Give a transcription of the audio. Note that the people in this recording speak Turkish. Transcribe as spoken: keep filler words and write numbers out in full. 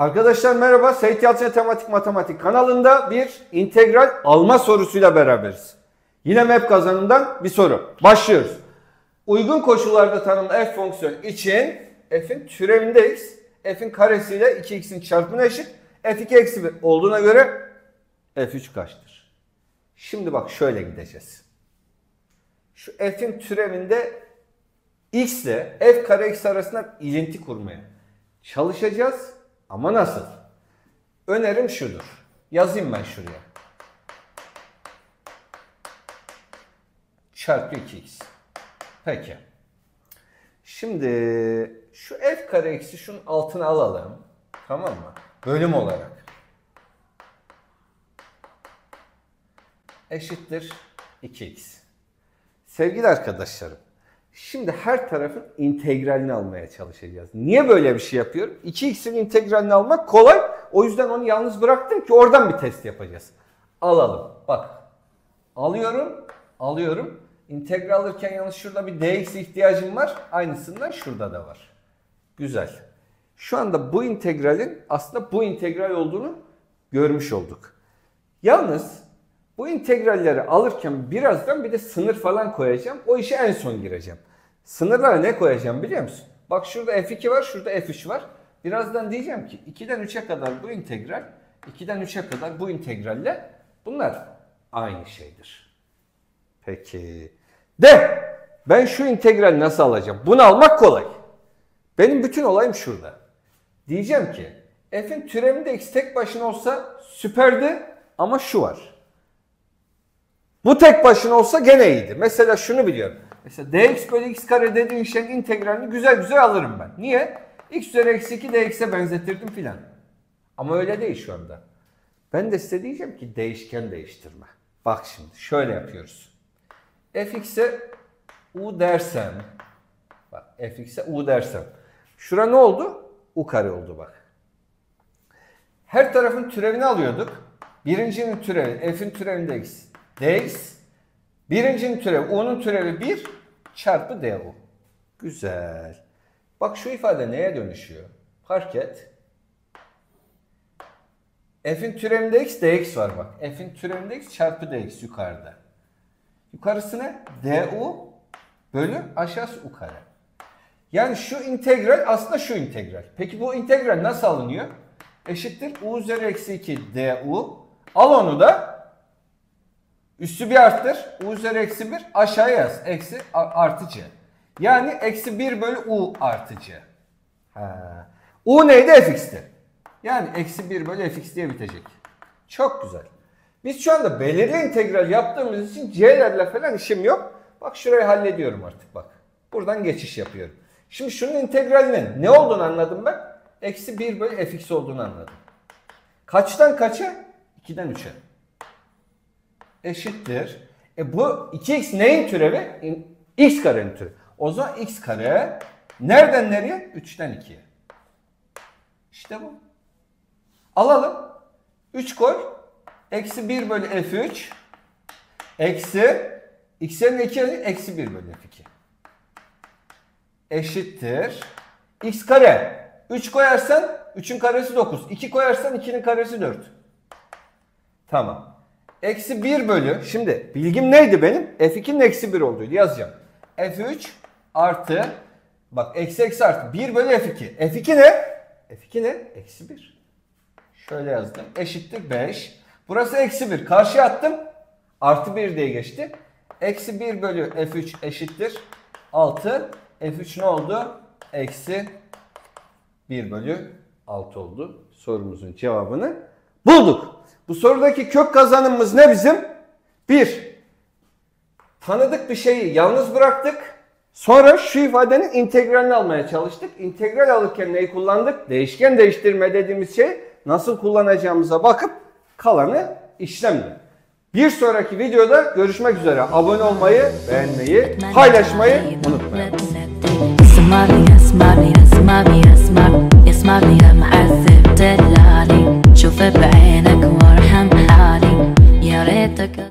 Arkadaşlar merhaba, Seyit Yalçın Tematik Matematik kanalında bir integral alma sorusuyla beraberiz. Yine map kazanımdan bir soru. Başlıyoruz. Uygun koşullarda tanımlı f fonksiyon için f'in türevindeyiz. F'in karesiyle iki x'in çarpımına eşit. f iki eksi bir olduğuna göre f üç kaçtır? Şimdi bak şöyle gideceğiz. Şu f'in türevinde x ile f kare x arasında ilinti kurmaya çalışacağız. Ama nasıl? Önerim şudur. Yazayım ben şuraya. Çarpı iki x. Peki. Şimdi şu f kare x'i şunun altına alalım. Tamam mı? Bölüm olarak. Eşittir iki x. Sevgili arkadaşlarım. Şimdi her tarafın integralini almaya çalışacağız. Niye böyle bir şey yapıyorum? iki x'in integralini almak kolay. O yüzden onu yalnız bıraktım ki oradan bir test yapacağız. Alalım. Bak. Alıyorum. Alıyorum. İntegral alırken yalnız şurada bir dx ihtiyacım var. Aynısından şurada da var. Güzel. Şu anda bu integralin aslında bu integral olduğunu görmüş olduk. Yalnız bu integralleri alırken birazdan bir de sınır falan koyacağım. O işe en son gireceğim. Sınırlara ne koyacağım biliyor musun? Bak şurada f iki var, şurada f üç var. Birazdan diyeceğim ki ikiden üçe kadar bu integral, ikiden üçe kadar bu integralle bunlar aynı şeydir. Peki. De ben şu integrali nasıl alacağım? Bunu almak kolay. Benim bütün olayım şurada. Diyeceğim ki f'in türevinde x tek başına olsa süperdi ama şu var. Bu tek başına olsa gene iyiydi. Mesela şunu biliyorum. Mesela dx bölü x kare dediğin şeyin integralini güzel güzel alırım ben. Niye? X üzeri eksi iki dx'e benzetirdim filan. Ama öyle değil şu anda. Ben de size diyeceğim ki değişken değiştirme. Bak şimdi şöyle yapıyoruz. fx'e u dersem. Bak fx'e u dersem. Şura ne oldu? U kare oldu bak. Her tarafın türevini alıyorduk. Birincinin türevi, f'in türevinde x. dx. Birincinin türevi, u'nun türevi bir çarpı du. Güzel. Bak şu ifade neye dönüşüyor? Fark et. F'in türevinde x, dx var bak. F'in türevinde x çarpı dx yukarıda. Yukarısı ne? Du bölü aşağısı u kare. Yani şu integral aslında şu integral. Peki bu integral nasıl alınıyor? Eşittir u üzeri eksi iki du. Al onu da üssü bir arttır. U üzeri eksi bir aşağıya yaz. Eksi artı c. Yani eksi bir bölü u artı c. Ha. U neydi? Fx'ti. Yani eksi bir bölü fx diye bitecek. Çok güzel. Biz şu anda belirli integral yaptığımız için c'lerle falan işim yok. Bak şurayı hallediyorum artık bak. Buradan geçiş yapıyorum. Şimdi şunun integralinin ne olduğunu anladım ben. Eksi bir bölü fx olduğunu anladım. Kaçtan kaça? ikiden üçe. Eşittir. E bu iki x neyin türevi? X karenin türevi. O zaman x kare nereden nereye? üçten ikiye. İşte bu. Alalım. üç koy. Eksi bir bölü f üç. Eksi x'in iki eksi bir bölü f iki. Eşittir. X kare. üç koyarsan üçün karesi dokuz. iki koyarsan ikinin karesi dört. Tamam. Eksi bir bölü, şimdi bilgim neydi benim? f ikinin eksi bir olduğuydu, yazacağım. f üç artı, bak eksi eksi artı bir bölü f iki. f iki ne? f iki ne? Eksi bir. Şöyle yazdım. Eşittir beş. Burası eksi bir. Karşıya attım. Artı bir diye geçti. Eksi bir bölü f üç eşittir altı. f üç ne oldu? Eksi bir bölü altı oldu. Sorumuzun cevabını bulduk. Bu sorudaki kök kazanımımız ne bizim? bir. Tanıdık bir şeyi yalnız bıraktık. Sonra şu ifadenin integralini almaya çalıştık. İntegral alırken neyi kullandık? Değişken değiştirme dediğimiz şey nasıl kullanacağımıza bakıp kalanı işlemdi. Bir sonraki videoda görüşmek üzere. Abone olmayı, beğenmeyi, paylaşmayı unutmayın. شوف بعينك وارحم حالي يا ريتك